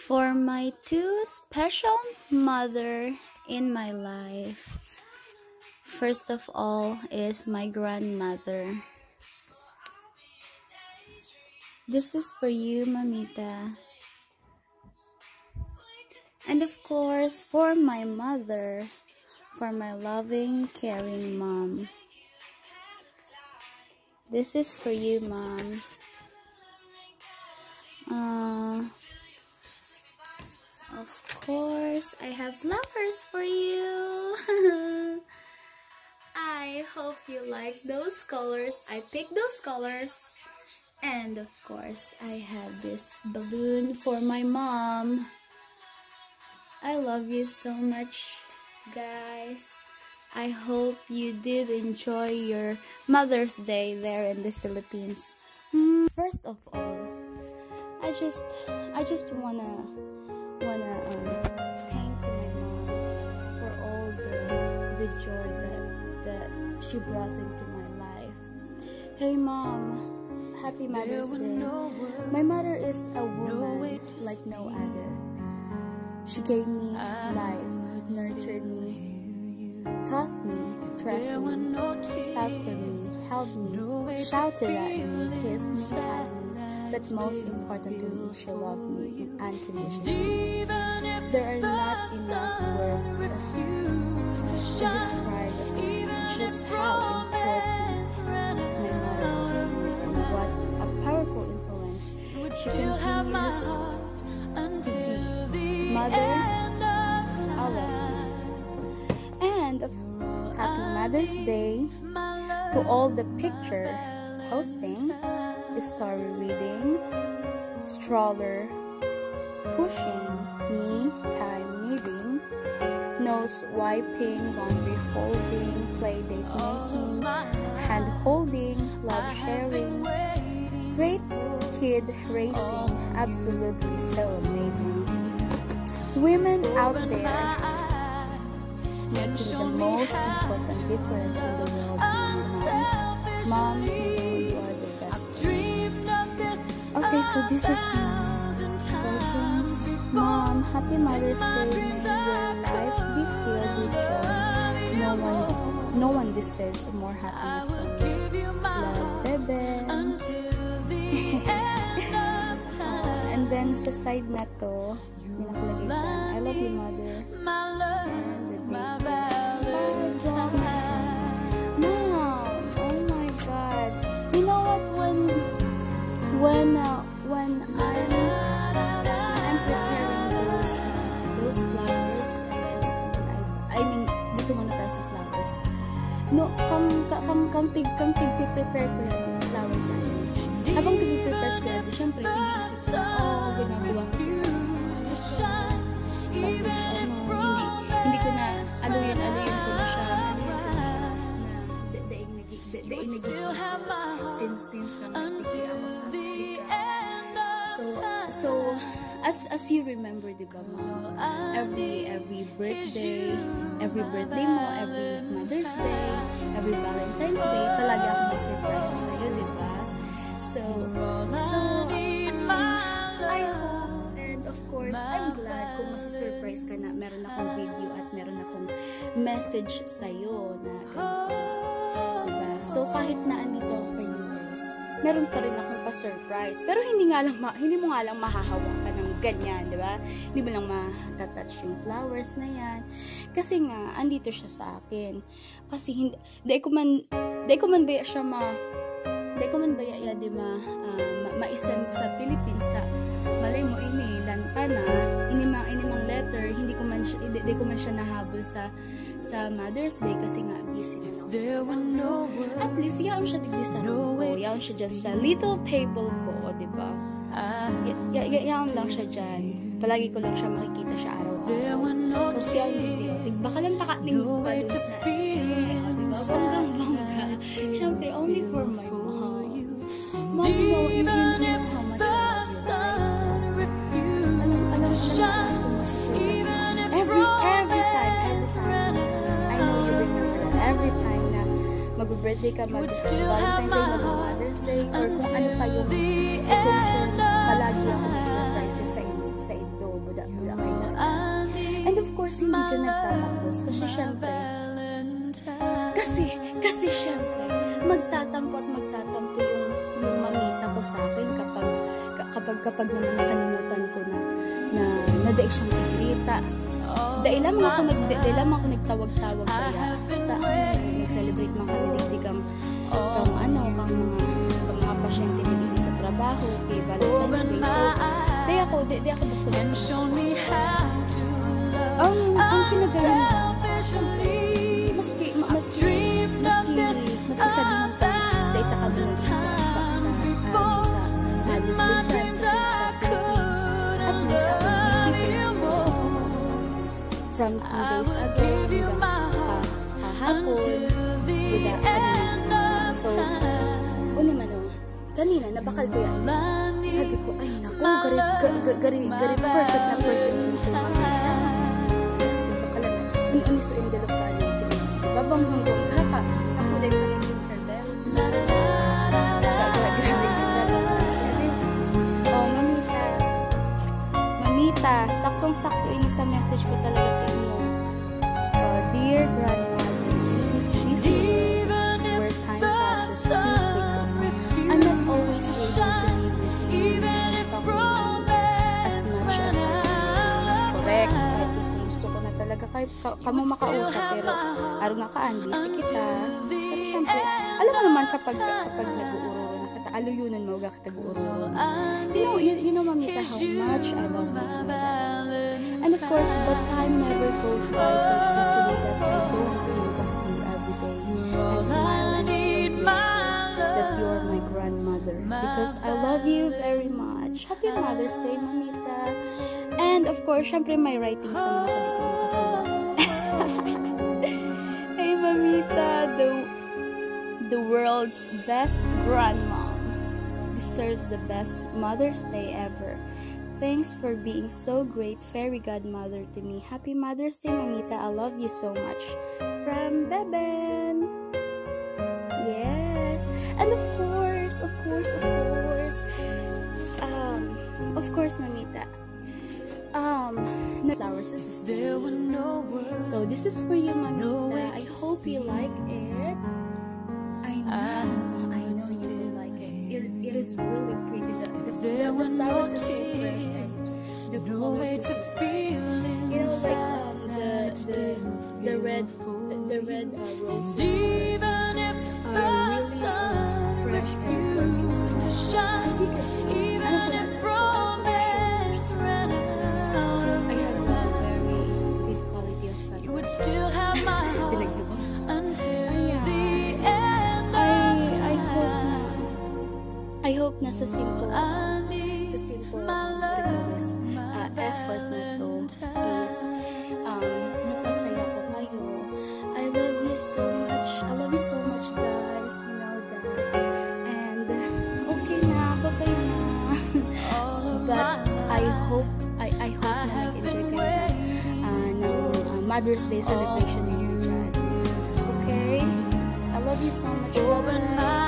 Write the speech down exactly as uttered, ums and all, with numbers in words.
For my two special mother in my life, first of all is my grandmother. This is for you, Mamita. And of course, for my mother, for my loving, caring mom. This is for you, Mom. Uh, of course, I have flowers for you. I hope you like those colors. I picked those colors. And of course, I have this balloon for my mom. I love you so much, guys. I hope you did enjoy your Mother's Day there in the Philippines. Mm, first of all, I just, I just wanna, wanna um, thank my mom for all the, the joy that, that she brought into my life. Hey, Mom, happy Mother's Day. My mother is a woman like no other. She gave me life, nurtured me, taught me, trusted me, fought for me, held me, shouted at me, kissed me, hugged me, but most importantly, she loved me unconditionally. There are not enough words to, to describe just how important my mother was to me and what a powerful influence she continues to be. Mother, I love you. And of happy Mother's Day to all the picture posting, story reading, stroller pushing, me time knitting, nose wiping, laundry folding, play date making, hand holding, love sharing, great kid raising, absolutely so amazing. Women out there making the most important difference in the world. Mom, Mom, you know you are the best one. Okay, so this is my greetings. Mom, happy Mother's Day. May your life be filled with joy. No one, no one deserves more happiness than you. Love, Bebe. uh, and then sa side na to, may nakalagay dyan, I love you, Mother. And the date is Mom, oh my God. You know what, when when uh, when I'm, I'm preparing those those flowers, and then, and then I, I mean, dito muna tayo sa flowers. No, kang kang kang tig kang tig prepare ko yan yung flowers natin. Habang tig prepare ko yan, syempre tig-iisip ko, oh, ginagawa ko. Tapos ano, hindi hindi ko na aluyin aluyin ko na siya. Daing nagi daing nagi since since naman tigi ako sa Africa. So so as as you remember, diba, Mom, every every birthday, every birthday mo, every Mother's Day, every Valentine's Day, palagi ako may surprise sa iyo, diba? So so um, I hope, and of course I'm glad kung masusurprise ka na meron akong video at meron akong message sa'yo na ganito. Diba? So kahit na andito ako sa U S, meron pa rin akong pa-surprise. Pero hindi nga lang, hindi mo nga lang mahahawakan ng ganyan, diba? Hindi mo lang matatouch yung flowers na yan. Kasi nga, andito siya sa akin. Kasi hindi, dahil ko man, dahil ko man ba siya ma, dahil ko man ba ya, di ma, uh, ma, ma-isend sa Philippines na, malay mo ini, lanta na, inimang, inimang letter, hindi ko man siya, hindi, hindi ko man siya nahabol sa, sa Mother's Day kasi nga busy na ako. So, at least, yaon siya digdi sa room ko, yaon siya dyan sa little table ko, diba? Y y yaon lang siya dyan. Palagi ko lang siya makikita siya araw-araw. Tapos yaon digdi, o, tig, baka lang taka ning balloons na, eh, o, diba? Banggang bangga. Siyempre, only for my mom. Mom, you know, you know how much I love you. Alam, alam, alam kung masusurprise. Every, every time, every time, I know you remember that. Every time na mag-birthday ka, mag-Valentine's Day, mag-Mother's Day, or kung ano pa yung occasion, palagi ako may surprises sa, sa ito, wala kay Dada. And of course, hindi dyan nagtatapos. Kasi syempre, kasi, kasi syempre, magtatampo at magtatampo yung, yung mamita ko sa akin kapag, kapag, kapag naman nakalimutan ko na, na, na dahil siyang igrita. Dahil lamang ako, nag, dahil lamang ako nagtawag-tawag kaya, ta, nag-celebrate mga kamiligdi kang, kang ano, kang mga, kang mga pasyente nilili sa trabaho, kay Valentine's Day. So, dahil ako, dahil ako basta-basta. Ang, ang kinagaling ba, maski, maski, maski, maski sabihin ko, dahil taka mo na sa, sa, sa, sa, Mother's Day dyan, sa, sa Philippines, at least ako, from two days ago, hanggang kahapon, diba, kanina. So, uni man o, kanina, nabakal ko yan. Sabi ko, ay naku, gari, gari, gari, gari, perfect na perfect yung sa mga. Nabakalan na. Uni-uni sa envelope ka ano, diba, banggang-bang, haka, nakulay pa rin yung rebel. Oh, mamita. Mamita, saktong-sakto yun sa message ko talaga sa inyo. Uh, dear grandmother, please please remember where time passes too quickly. I'm not always able to be with you as much as I can. Correct. Kahit gusto-gusto ko na talaga kahit ka, kamo makausap, pero araw nga kaan, busy kita. At syempre, alam mo naman kapag, kapag nag-uuro na kita, aluyunan mo, huwag kita nag-uuro. You know, you, you know, mamita, how much I love you. And of course, but time never goes by so quickly that I don't think of you every day and smile and feel that you're my grandmother because I love you very much. Happy Mother's Day, Mamita. And of course, syempre may writings naman ako dito yung kasulat. Hey, Mamita, the, the world's best grandmom deserves the best Mother's Day ever. Thanks for being so great fairy godmother to me. Happy Mother's Day, Mamita. I love you so much. From Beben. Yes. And of course, of course, of course. Um, of course, Mamita. Um, flowers is there were no words. So this is for you, Mamita. I hope you like it. I know, I know you will like it. It, it is really pretty. The, the, the, the flowers are so fresh. The colors are so you know, like um, the the the red the, the red uh, roses are, are really uh, fresh and perfect. As you can see, even if romance ran out, I have a very good quality of color. You would still have my heart until the end of time. I hope na I hope na sa simple sa simple request. Effort na to is um, napasaya ko kayo. I love you so much. I love you so much, guys. You know that. And okay na, okay na. But I hope, I, I hope na nag-enjoy kayo uh, ng uh, Mother's Day celebration ninyo dyan. Okay? I love you so much. Bye.